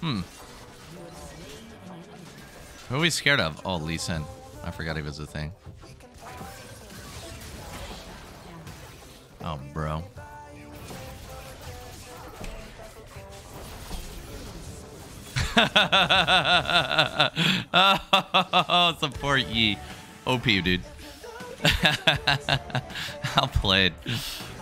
Who are we scared of? Oh, Lee Sin. I forgot he was a thing. Oh, bro. Oh, support Yi. OP, dude. Well played.